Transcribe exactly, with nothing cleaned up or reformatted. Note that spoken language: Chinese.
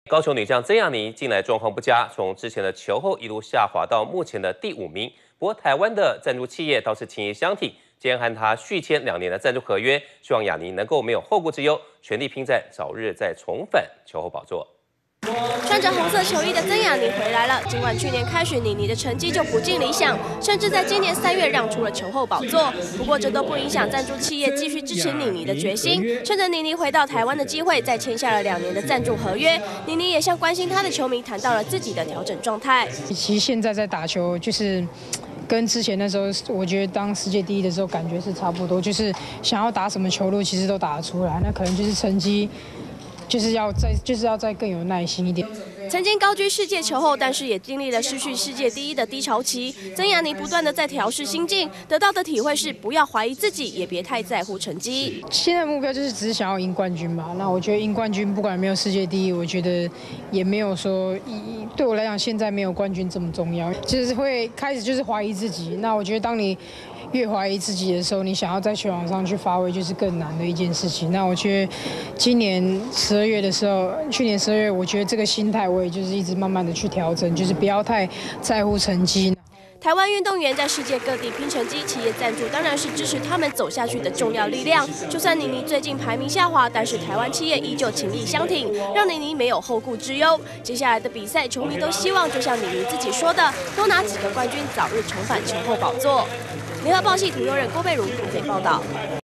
高雄女将曾雅妮近来状况不佳，从之前的球后一路下滑到目前的第五名。不过，台湾的赞助企业倒是情谊相挺，今天和她续签两年的赞助合约，希望雅妮能够没有后顾之忧，全力拼战，早日再重返球后宝座。 穿着红色球衣的曾雅妮回来了。尽管去年开始妮妮的成绩就不尽理想，甚至在今年三月让出了球后宝座。不过这都不影响赞助企业继续支持妮妮的决心。趁着妮妮回到台湾的机会，再签下了两年的赞助合约。妮妮也向关心她的球迷谈到了自己的调整状态。 其实现在在打球就是。 跟之前那时候，我觉得当世界第一的时候，感觉是差不多，就是想要打什么球路，其实都打得出来。那可能就是成绩，就是要再就是要再更有耐心一点。 曾经高居世界球后，但是也经历了失去世界第一的低潮期。曾雅妮不断的在调试心境，得到的体会是不要怀疑自己，也别太在乎成绩。 现在目标就是只是想要赢冠军嘛。那我觉得赢冠军，不管有没有世界第一，我觉得也没有说对我来讲，现在没有冠军这么重要，就是会开始就是怀疑自己。那我觉得当你 越怀疑自己的时候，你想要在球场上去发挥，就是更难的一件事情。那我觉得今年十二月的时候，去年十二月，我觉得这个心态我也就是一直慢慢的去调整，就是不要太在乎成绩。 台湾运动员在世界各地拼成绩，企业赞助当然是支持他们走下去的重要力量。就算妮妮最近排名下滑，但是台湾企业依旧情谊相挺，让妮妮没有后顾之忧。接下来的比赛，球迷都希望就像妮妮自己说的，多拿几个冠军，早日重返球后宝座。联合报系体育人郭贝如台北报道。